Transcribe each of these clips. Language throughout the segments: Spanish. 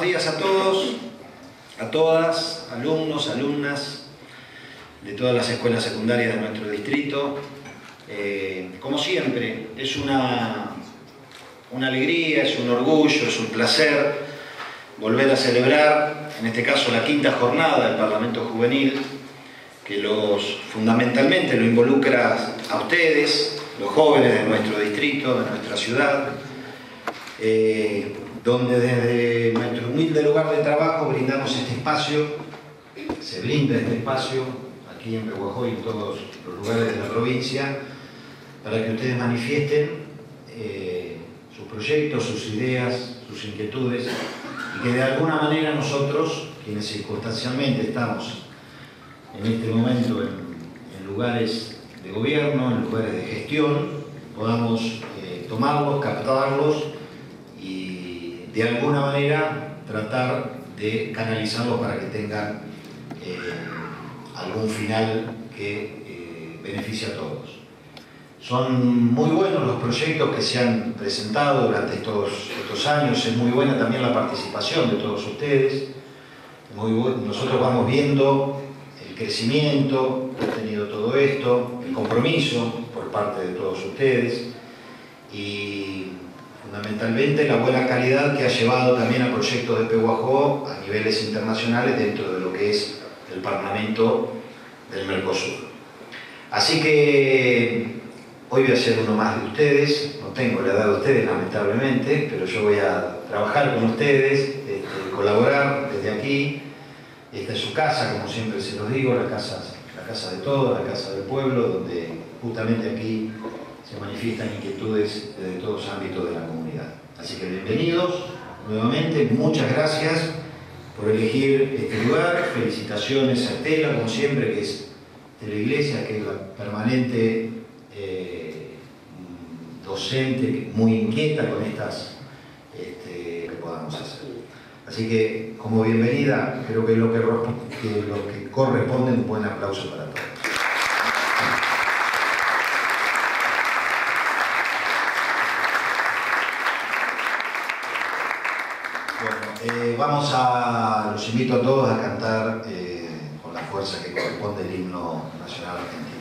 días a todos, a todas, alumnos, alumnas de todas las escuelas secundarias de nuestro distrito. Como siempre, es una alegría, es un orgullo, es un placer volver a celebrar, en este caso, la quinta jornada del Parlamento Juvenil, que fundamentalmente lo involucra a ustedes, los jóvenes de nuestro distrito, de nuestra ciudad, donde desde nuestro humilde lugar de trabajo brindamos este espacio, se brinda este espacio aquí en Pehuajó y en todos los lugares de la provincia, para que ustedes manifiesten sus proyectos, sus ideas, sus inquietudes, y que de alguna manera nosotros, quienes circunstancialmente estamos en este momento en lugares de gobierno, en lugares de gestión, podamos tomarlos, captarlos y de alguna manera tratar de canalizarlos para que tengan algún final que beneficie a todos. Son muy buenos los proyectos que se han presentado durante estos años, es muy buena también la participación de todos ustedes. Nosotros vamos viendo el crecimiento que ha tenido todo esto, el compromiso por parte de todos ustedes y fundamentalmente la buena calidad que ha llevado también a proyectos de Pehuajó a niveles internacionales dentro de lo que es el Parlamento del Mercosur. Así que hoy voy a ser uno más de ustedes, no tengo la edad de ustedes lamentablemente, pero yo voy a trabajar con ustedes, colaborar desde aquí. Esta es su casa, como siempre se los digo, la casa de todos, la casa del pueblo, donde justamente aquí se manifiestan inquietudes de todos los ámbitos de la comunidad. Así que bienvenidos nuevamente, muchas gracias por elegir este lugar, felicitaciones a Estela, como siempre, que es de la iglesia, que es la permanente docente, muy inquieta con estas que podamos hacer. Así que, como bienvenida, creo que lo que corresponde un buen aplauso para todos. Bueno, los invito a todos a cantar con la fuerza que corresponde el himno nacional argentino.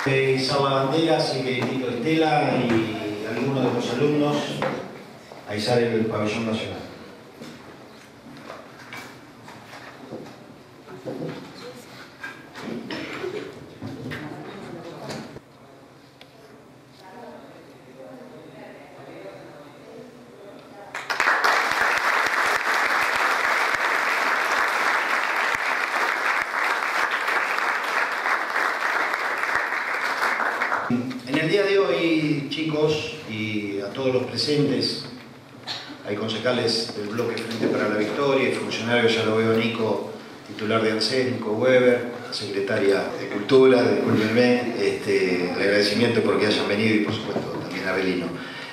Izar la bandera, así que invito a Estela y a algunos de los alumnos a izar el pabellón nacional. En el día de hoy, chicos, y a todos los presentes, hay concejales del bloque Frente para la Victoria y funcionarios, ya lo veo Nico, titular de ANSES, Nico Weber, secretaria de Cultura, discúlpenme, el agradecimiento porque hayan venido y por supuesto también a Belino.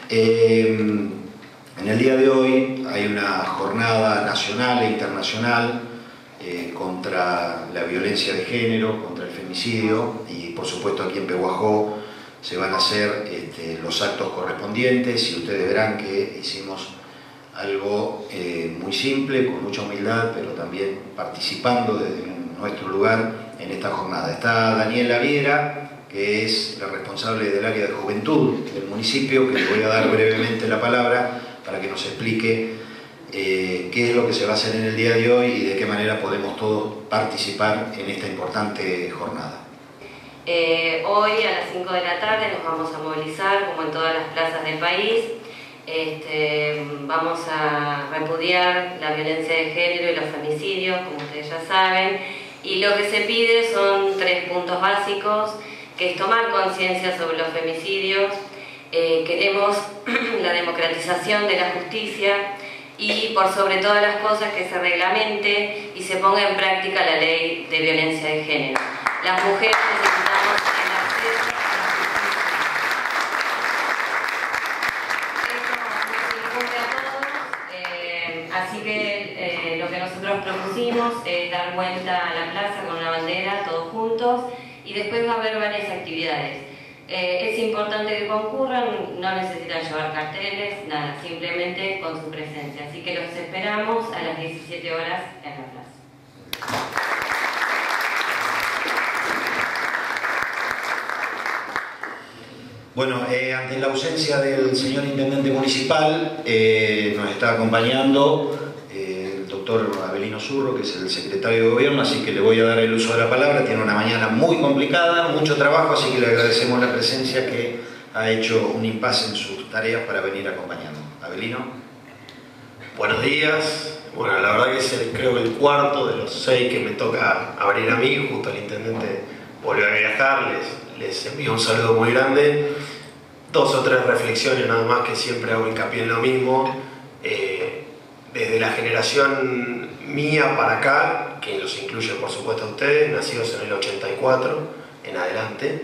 En el día de hoy hay una jornada nacional e internacional contra la violencia de género, contra el femicidio, y por supuesto aquí en Pehuajó se van a hacer los actos correspondientes, y ustedes verán que hicimos algo muy simple, con mucha humildad, pero también participando desde nuestro lugar en esta jornada. Está Daniela Viera, que es la responsable del área de juventud del municipio, que le voy a dar brevemente la palabra para que nos explique qué es lo que se va a hacer en el día de hoy y de qué manera podemos todos participar en esta importante jornada. Hoy a las 5 de la tarde nos vamos a movilizar, como en todas las plazas del país. Vamos a repudiar la violencia de género y los femicidios, como ustedes ya saben, y lo que se pide son 3 puntos básicos, que es tomar conciencia sobre los femicidios, queremos la democratización de la justicia y, por sobre todas las cosas, que se reglamente y se ponga en práctica la ley de violencia de género. Las mujeres necesitamos el acceso a la justicia. Esto nos incumbe a todos, así que lo que nosotros propusimos es dar vuelta a la plaza con una bandera, todos juntos, y después va a haber varias actividades. Es importante que concurran, no necesitan llevar carteles, nada, simplemente con su presencia. Así que los esperamos a las 17 horas en la plaza. Bueno, ante la ausencia del señor Intendente Municipal, nos está acompañando el doctor Abelino Zurro, que es el secretario de Gobierno, así que le voy a dar el uso de la palabra. Tiene una mañana muy complicada, mucho trabajo, así que le agradecemos la presencia, que ha hecho un impasse en sus tareas para venir acompañando. Abelino. Buenos días. Bueno, la verdad que es creo que el cuarto de los 6 que me toca abrir a mí. Justo el intendente volvió a viajar, les envío un saludo muy grande. 2 o 3 reflexiones nada más, que siempre hago hincapié en lo mismo. Desde la generación mía para acá, que los incluye por supuesto a ustedes, nacidos en el 84 en adelante,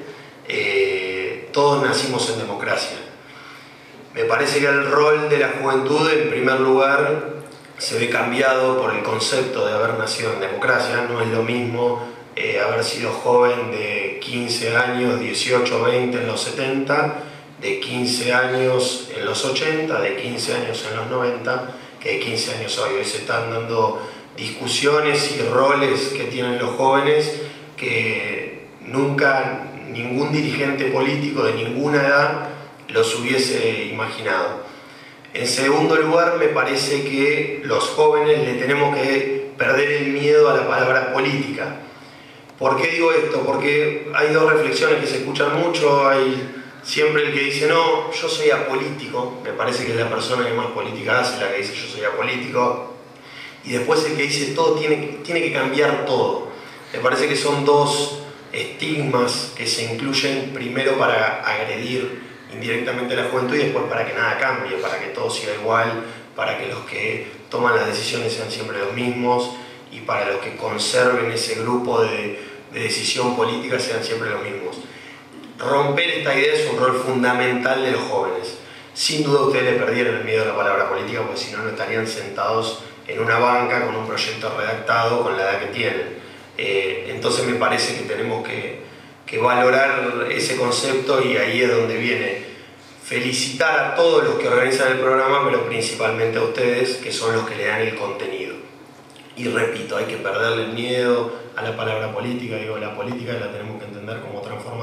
todos nacimos en democracia. Me parece que el rol de la juventud, en primer lugar, se ve cambiado por el concepto de haber nacido en democracia. No es lo mismo haber sido joven de 15 años, 18, 20 en los 70, de 15 años en los 80, de 15 años en los 90, que de 15 años hoy. Hoy se están dando discusiones y roles que tienen los jóvenes que nunca ningún dirigente político de ninguna edad los hubiese imaginado. En segundo lugar, me parece que los jóvenes le tenemos que perder el miedo a la palabra política. ¿Por qué digo esto? Porque hay 2 reflexiones que se escuchan mucho. Hay siempre el que dice, no, yo soy apolítico. Me parece que es la persona que más política hace, la que dice yo soy apolítico. Y después el que dice todo tiene que cambiar todo. Me parece que son 2 estigmas que se incluyen, primero para agredir indirectamente a la juventud y después para que nada cambie, para que todo siga igual, para que los que toman las decisiones sean siempre los mismos y para los que conserven ese grupo de decisión política sean siempre los mismos. Romper esta idea es un rol fundamental de los jóvenes. Sin duda ustedes le perdieron el miedo a la palabra política, porque si no, no estarían sentados en una banca con un proyecto redactado con la edad que tienen. Entonces me parece que tenemos que valorar ese concepto, y ahí es donde viene felicitar a todos los que organizan el programa, pero principalmente a ustedes, que son los que le dan el contenido. Y repito, hay que perderle el miedo a la palabra política. Digo, la política la tenemos que entender como transformar la realidad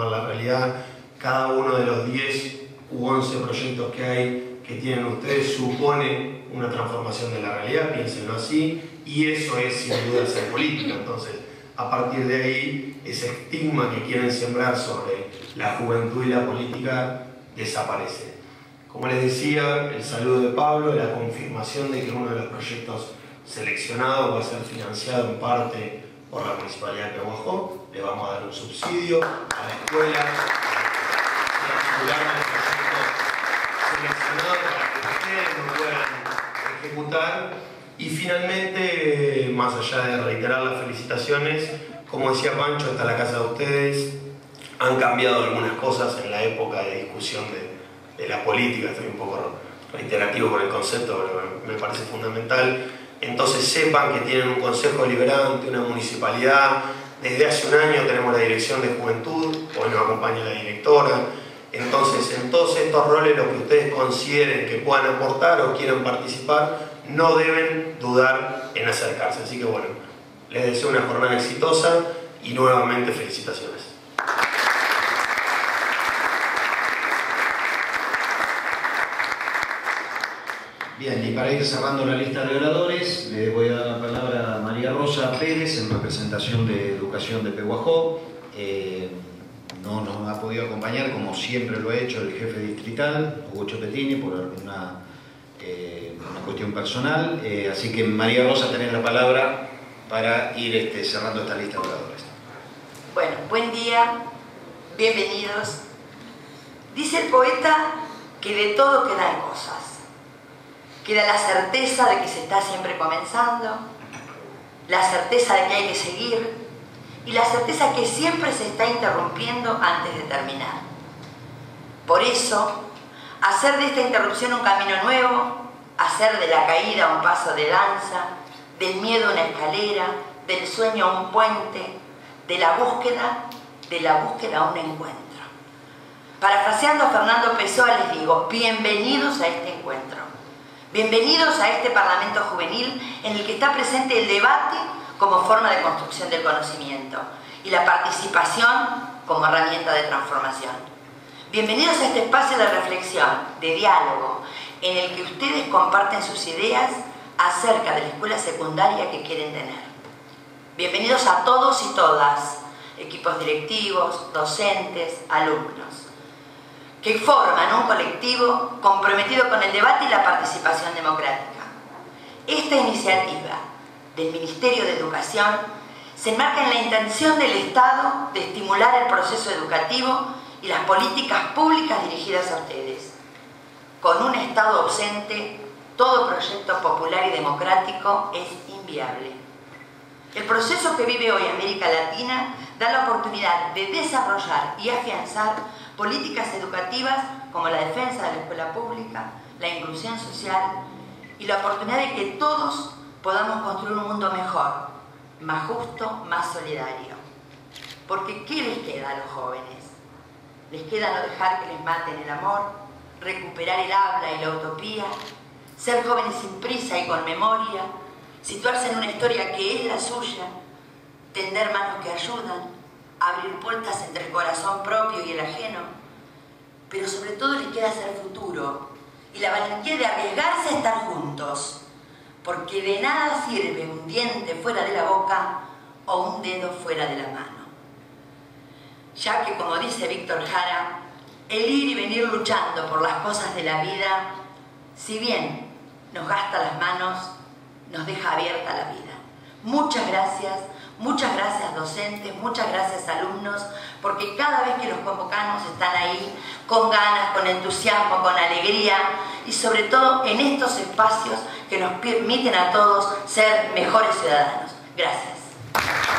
realidad cada uno de los 10 u 11 proyectos que hay, que tienen ustedes, supone una transformación de la realidad, piénsenlo así, y eso es sin duda ser política. Entonces, a partir de ahí, ese estigma que quieren sembrar sobre la juventud y la política desaparece. Como les decía, el saludo de Pablo, la confirmación de que uno de los proyectos seleccionados va a ser financiado en parte por la Municipalidad de Pehuajó. Le vamos a dar un subsidio a la escuela para articular el proyecto seleccionado para que ustedes lo puedan ejecutar. Y finalmente, más allá de reiterar las felicitaciones, como decía Pancho, está la casa de ustedes. Han cambiado algunas cosas en la época de discusión de la política. Estoy un poco reiterativo con el concepto, pero me parece fundamental. Entonces sepan que tienen un consejo deliberante, una municipalidad. Desde hace un año tenemos la dirección de juventud, hoy nos acompaña la directora. Entonces, en todos estos roles, lo que ustedes consideren que puedan aportar o quieran participar, no deben dudar en acercarse. Así que bueno, les deseo una jornada exitosa y nuevamente felicitaciones. Bien, y para ir cerrando la lista de oradores, le voy a dar la palabra a María Rosa Pérez en representación de Educación de Pehuajó. No nos ha podido acompañar, como siempre lo ha hecho, el jefe distrital, Hugo Chopetini, por una cuestión personal. Así que María Rosa, tenés la palabra para ir cerrando esta lista de oradores. Bueno, buen día, bienvenidos. Dice el poeta que de todo quedan cosas. Queda la certeza de que se está siempre comenzando, la certeza de que hay que seguir y la certeza que siempre se está interrumpiendo antes de terminar. Por eso, hacer de esta interrupción un camino nuevo, hacer de la caída un paso de danza, del miedo una escalera, del sueño un puente, de la búsqueda un encuentro. Parafraseando a Fernando Pessoa les digo, bienvenidos a este encuentro. Bienvenidos a este Parlamento Juvenil en el que está presente el debate como forma de construcción del conocimiento y la participación como herramienta de transformación. Bienvenidos a este espacio de reflexión, de diálogo, en el que ustedes comparten sus ideas acerca de la escuela secundaria que quieren tener. Bienvenidos a todos y todas, equipos directivos, docentes, alumnos, que forman un colectivo comprometido con el debate y la participación democrática. Esta iniciativa del Ministerio de Educación se enmarca en la intención del Estado de estimular el proceso educativo y las políticas públicas dirigidas a ustedes. Con un Estado ausente, todo proyecto popular y democrático es inviable. El proceso que vive hoy América Latina da la oportunidad de desarrollar y afianzar políticas educativas como la defensa de la escuela pública, la inclusión social y la oportunidad de que todos podamos construir un mundo mejor, más justo, más solidario. Porque ¿qué les queda a los jóvenes? Les queda no dejar que les maten el amor, recuperar el habla y la utopía, ser jóvenes sin prisa y con memoria, situarse en una historia que es la suya, tender manos que ayudan, abrir puertas entre el corazón propio y el ajeno, pero sobre todo les queda hacer futuro y la valentía de arriesgarse a estar juntos, porque de nada sirve un diente fuera de la boca o un dedo fuera de la mano. Ya que, como dice Víctor Jara, el ir y venir luchando por las cosas de la vida, si bien nos gasta las manos, nos deja abierta la vida. Muchas gracias docentes, muchas gracias alumnos, porque cada vez que los convocamos están ahí con ganas, con entusiasmo, con alegría y sobre todo en estos espacios que nos permiten a todos ser mejores ciudadanos. Gracias.